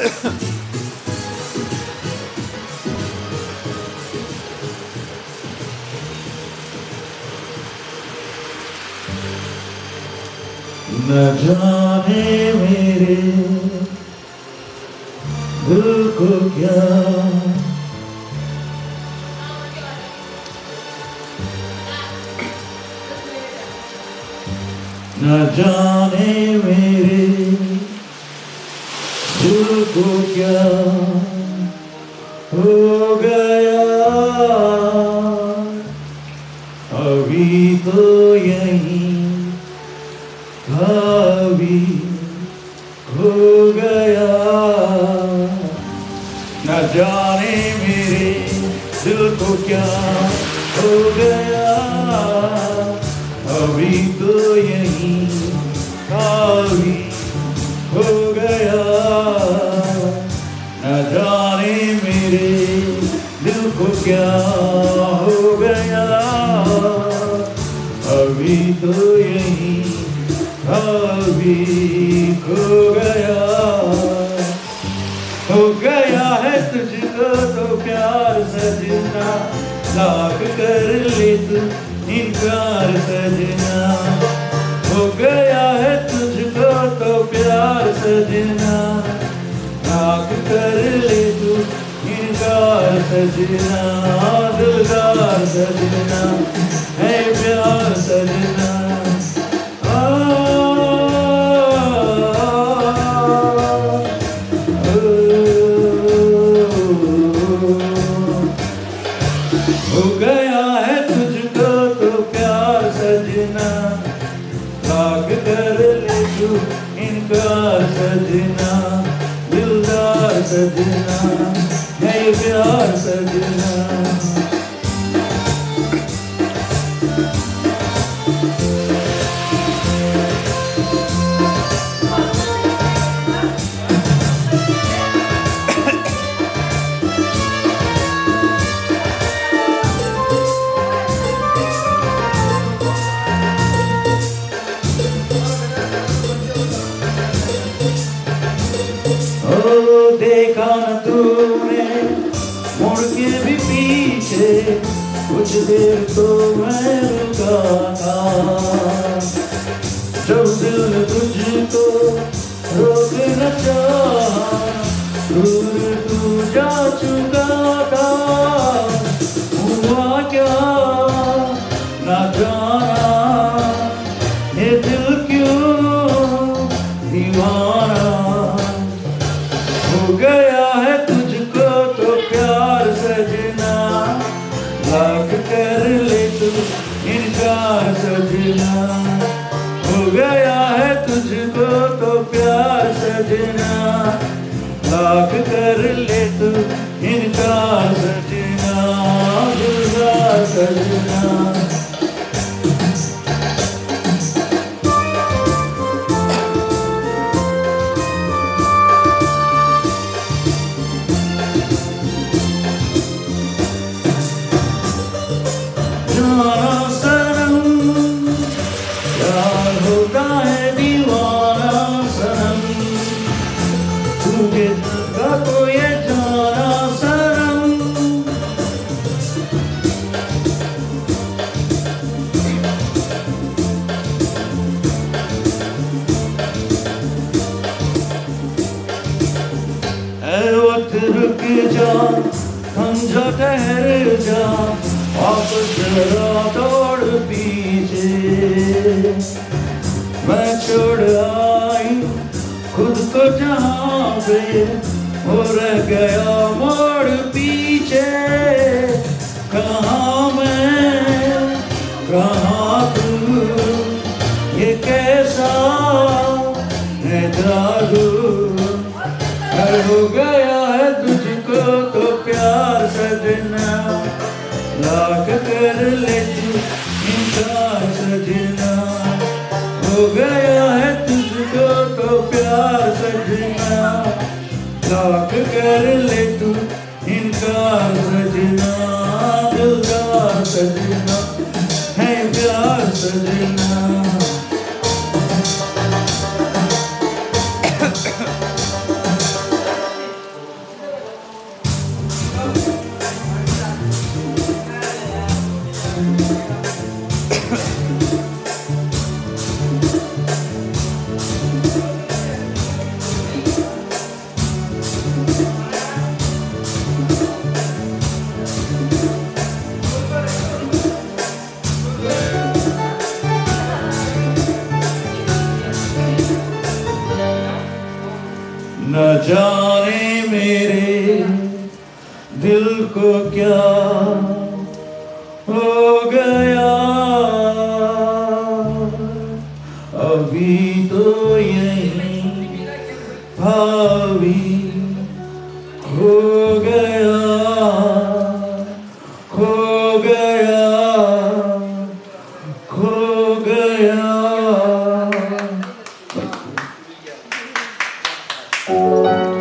न जाने मेरे दिल को क्या न जाने मेरे दिल को क्या हो गया अभी तो यहीं अभी हो गया न जाने मेरे दिल को क्या हो गया अभी तो यहीं अभी हो गया न जाने मेरे दिल को क्या हो गया अभी तो यहीं अभी हो गया है तुझको तो प्यार सजना लाख कर ले तू इनकार सजना हो गया है तुझको तो प्यार सजना लाख कर ले तू इनकार सजना दिलदार सजना है प्यार सजना हो गया है तुझको तो प्यार सजना लाख कर ले तू इनकार सजना दिलदार सजना है प्यार सजना देखा न तूने मुड़ के भी पीछे कुछ देर तो मैं रुका था जब दिल तुझको रोक न चाहा दूर तू जा चुका था हुआ क्या न जाना ये दिल क्यों दीवाना हो गया है तुझको तो प्यार सजना लाख कर ले तू इनकार सजना हो गया है तुझको तो प्यार सजना लाख कर ले तू इनकार सजना दिलदार सजना रुक जा समझा ठहर जा वापस जरा दौड़ पीछे मैं छोड़ आई खुद को जहाँ पे हो रह गया मोड़ पीछे कहाँ मैं कहाँ तू ये कैसा है जादू हो गया है तुझको तो प्यार सजना लाख कर ले तू इनकार सजना हो गया है तुझको तो प्यार सजना लाख कर ले तू इनकार सजना दिलदार सजना है प्यार सजना न जाने मेरे दिल को क्या हो गया, अभी तो यही भावी खो गया, खो गया, खो गया।